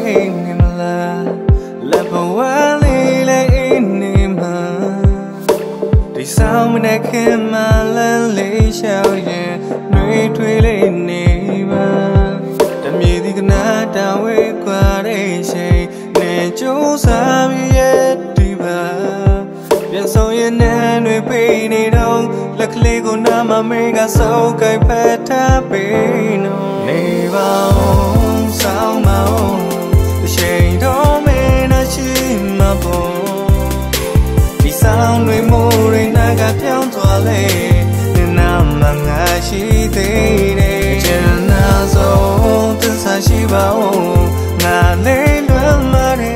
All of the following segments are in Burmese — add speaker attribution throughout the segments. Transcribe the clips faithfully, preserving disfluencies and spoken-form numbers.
Speaker 1: nimla lapawali le inima di sao ne kema la le shao ye nui thui le ni ma tamye di kana ta we kwa de shei ne chu sa mi ye di ba pian song ye nan nui pe ni dong la kle ko na ma me ga so kai pha tha pe no ni ba ong sao ma ong shei do me na chi ma bo di sao nui mo ri na ga pyaung twa le ni na ma nga shi te de chen na so tin sa shi ba ong nga le luan ma de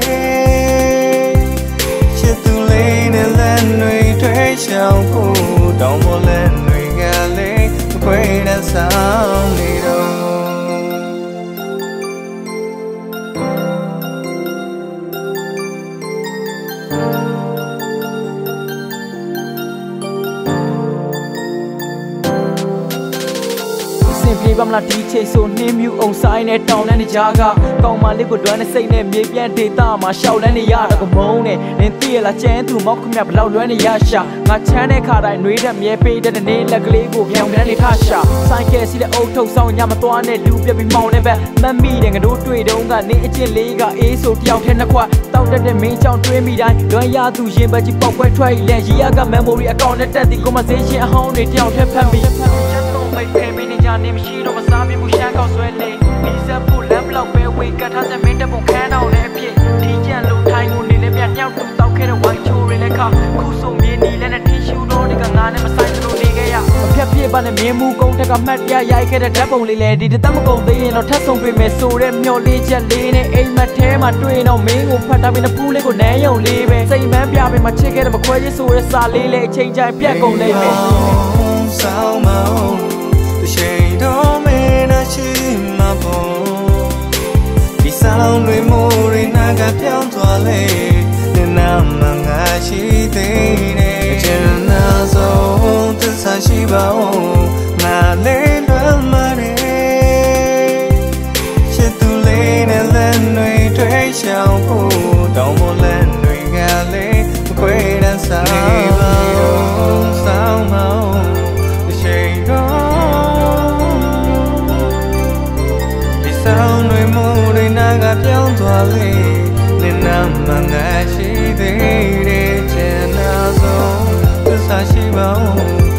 Speaker 1: chit tu le ne lan nui thwe xiao ku dong mo lan nui ga le kwai da sao ni do
Speaker 2: ပြေပါမလားဒီချိန်ဆိုနှင်းမြူအောင်ဆိုင်နဲ့တောင်လန်းနေကြကကောင်းမလေးကိုတွန်းနဲ့စိတ်နဲ့မြေပြန့်ဒေတာမှာရှောက်လန်းနေရတော့ကမုန်းနဲ့နင်းသိရလားကျန်းသူမောက်ခမဘလောက်လွမ်းနေရရှာငါချမ်းတဲ့ခါတိုင်းနှွေးတဲ့မြဲပေးတဲ့နေလက်ကလေးကိုပြောင်းတန်းနေထရှာဆိုင်ကယ်စီတဲ့အုတ်ထုတ်ဆောင်ညမသွားနဲ့လူပြပြီးမောင်းနေပဲမတ်မိတဲ့ငါတို့တွေ့တုန်းကနေအချင်းလေးကအေးဆိုတယောက်ထဲနှစ်ခွတောက်တက်တဲ့မင်းချောင်းတွေးမိတိုင်းလွမ်းရသူရင်ပတ်ကြီးပေါက်ခွဲထွက်လန်ရီရက memory အကောင့်နဲ့တက်ဒီ conversation အဟောင်းတွေတယောက်ထဲဖတ်ပြီးချက်တော့မိတ်ဖဲမင်းနေကြနေမရှိတော့မစားပြမှုရှမ်းကောက်ဆွဲလေဒီစပ်ဖို့လမ်းဘလောက်ပဲဝေကတ်ထားတဲ့မင်းတပုံခန်းတော်နဲ့အပြည့်ဒီကျန်လို့ထိုင်ကိုနေလဲမြညောက်တူတောက်ခဲ့တဲ့ဝိုင်းချိုးရင်းနဲ့ခါခုဆိုမြင်းနီလဲနဲ့ထင်းရှူတော့ဒီကငါနဲ့မဆိုင်လို့နေခဲ့ရမဖြတ်ပြစ်ပါနဲ့မင်းမူကုန်းတက်ကမှတ်ပြရိုက်ခဲ့တဲ့ဓာတ်ပုံလေးလဲဒီတသက်မကုန်သေးရင်တော့ထပ်ဆုံးတွေ့မယ်ဆိုတဲ့မျော်လေးချက်လေးနဲ့အိမ်မက်ထဲမှာတွေ့တော့မင်းကိုဖတ်ထားပြီးတဲ့ပူးလေးကိုနန်းယုံလေးပဲစိတ်မန်းပြပေးမှချစ်ခဲ့တဲ့မခွဲရေးဆိုတဲ့စာလေးလဲအချိန်တိုင်းပြတ်ကုန်လိမ့်မယ်
Speaker 1: sao ma ong shei do me na chi ma bo di sao nui mo ri na ga pyaung twa le ni na ma nga shi te de chen na so tin sa shi ba ong nga le luan ma de chit tu le ne lan nui thwe xiao ku dong mo lan nui ga le kwai da sa ba ong sao ma ong sao nui mo ri na ga pyaung twa le ni na ma nga shi te de chen na so tu sa shi ba ong